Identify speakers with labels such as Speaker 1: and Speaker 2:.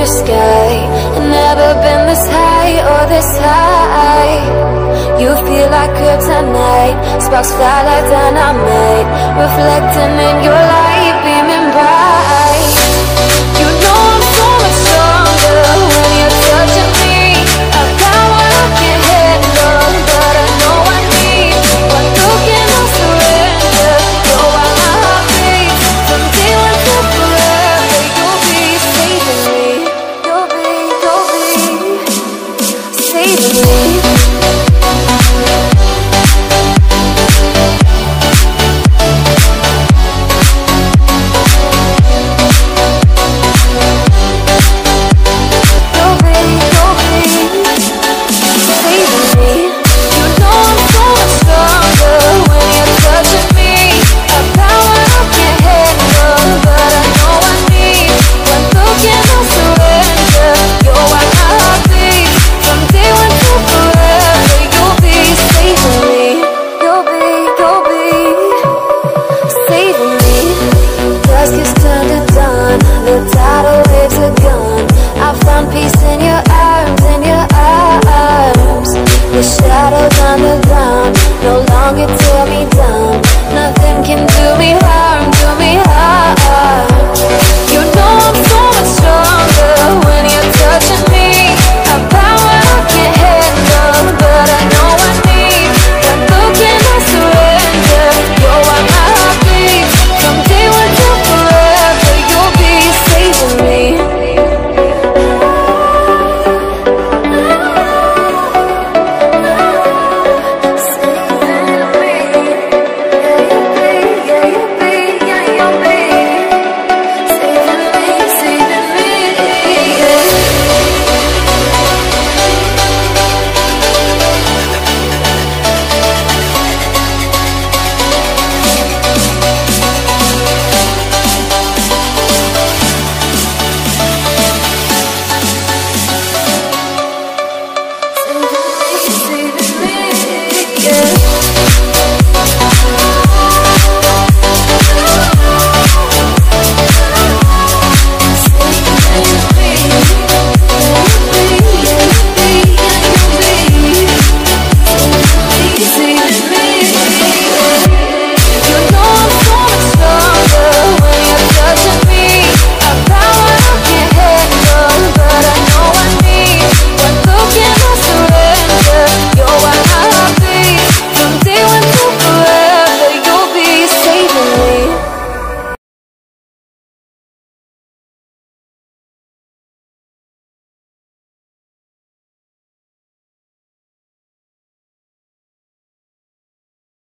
Speaker 1: your sky, and never been this high or this high. You feel like kryptonite, sparks fly like dynamite, reflecting in your light, beaming bright. You know I'm so much stronger when you're touching me. I've got what I can't handle, but I know I need one look and I'll surrender. You're why my heart beats from day one to forever. You'll be saving me. You'll be saving me.